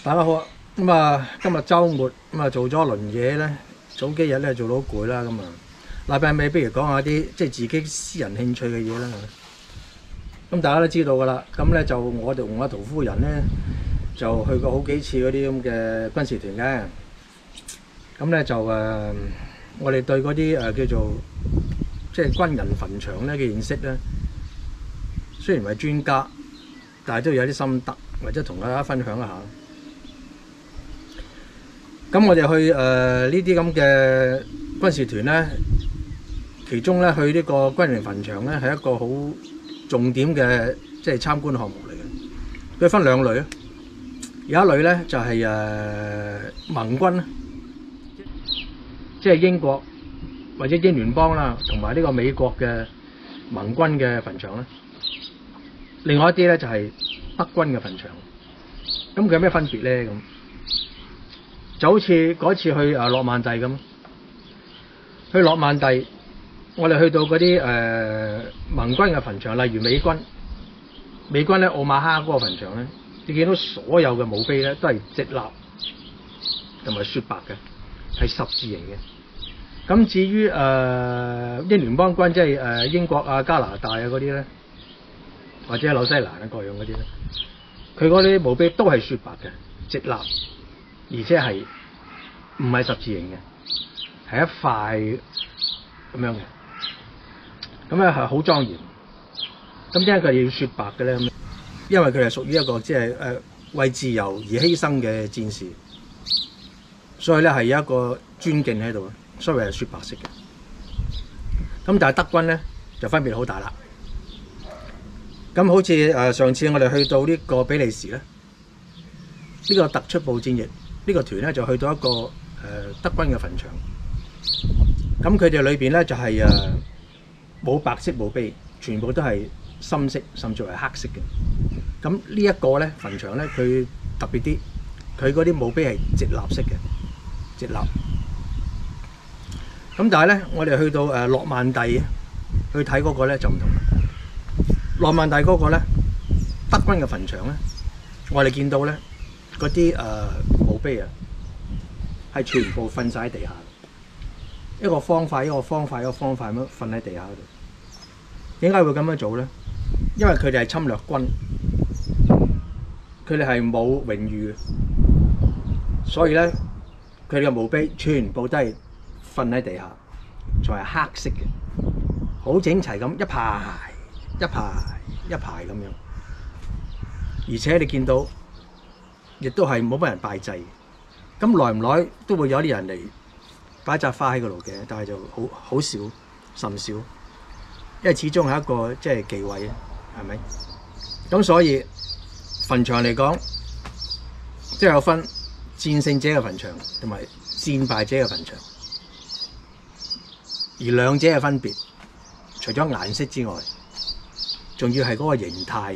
大家好啊！咁啊，今日週末咁啊，做咗一輪嘢咧，早幾日咧做到攰啦，咁啊，禮拜尾不如講下啲即係自己私人興趣嘅嘢啦。咁大家都知道噶啦，咁咧就我哋同阿陶夫人咧就去過好幾次嗰啲咁嘅軍事團嘅。咁咧就我哋對嗰啲叫做即係軍人墳場咧嘅認識咧，雖然唔係專家，但係都有啲心得，或者同大家分享一下。咁我哋去呢啲咁嘅軍事團咧，其中咧去呢個軍人墳場咧係一個好重點嘅即係參觀項目嚟嘅。佢分兩類啊，有一類咧就係盟軍，即係英國或者英聯邦啦，同埋呢個美國嘅盟軍嘅墳場啦。另外一啲咧就係德軍嘅墳場。咁佢有咩分別咧？咁就好似嗰次去諾曼第咁，去諾曼第，我哋去到嗰啲盟軍嘅墳場，例如美軍咧奧馬哈嗰個墳場咧，你見到所有嘅墓碑咧都係直立同埋雪白嘅，係十字形嘅。咁至於英聯邦軍，即係英國啊、加拿大啊嗰啲咧，或者紐西蘭啊各樣嗰啲咧，佢嗰啲墓碑都係雪白嘅，直立。而且係唔係十字形嘅，係一塊咁樣嘅，咁咧係好莊嚴。咁點解佢要雪白嘅咧？因為佢係屬於一個即係為自由而犧牲嘅戰士，所以咧係有一個尊敬喺度，所以係雪白色嘅。咁但係德軍咧就分別好大啦。咁好似上次我哋去到呢個比利時咧，呢個突出部戰役。呢個團咧就去到一個德軍嘅墳場，咁佢哋裏邊咧就係冇白色墓碑，全部都係深色甚至係黑色嘅。咁呢一個咧墳場咧佢特別啲，佢嗰啲墓碑係直立式嘅，直立。咁但係咧我哋去到諾曼第去睇嗰個咧就唔同啦。諾曼第嗰個咧德軍嘅墳場咧，我哋見到咧。嗰啲墓碑啊，係全部瞓晒喺地下，一個方塊一個方塊一個方塊咁瞓喺地下度。點解會咁樣做咧？因為佢哋係侵略軍，佢哋係冇榮譽嘅，所以咧佢哋嘅墓碑全部都係瞓喺地下，仲係黑色嘅，好整齊咁一排一排一排咁樣，而且你見到。亦都係冇乜人拜祭，咁耐唔耐都會有啲人嚟擺紮花喺嗰度嘅，但係就好少，甚少，因為始終係一個即係忌諱，係咪？咁所以墳場嚟講，即係有分戰勝者嘅墳場同埋戰敗者嘅墳場，而兩者嘅分別，除咗顏色之外，仲要係嗰個形態，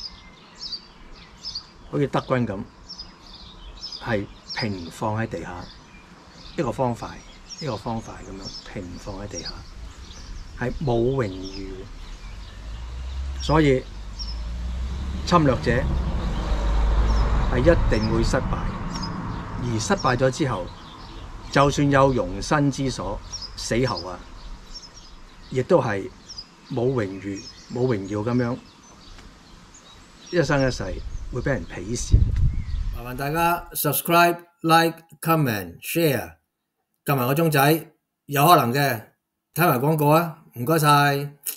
好似德軍咁。係平放喺地下，一個方塊一個方塊咁樣平放喺地下，係冇榮譽，所以侵略者係一定會失敗，而失敗咗之後，就算有容身之所，死後啊，亦都係冇榮譽冇榮耀咁樣，一生一世會俾人鄙視。麻煩大家 subscribe、like、comment、share， 撳埋個鐘仔，有可能嘅睇埋廣告啊！唔該晒。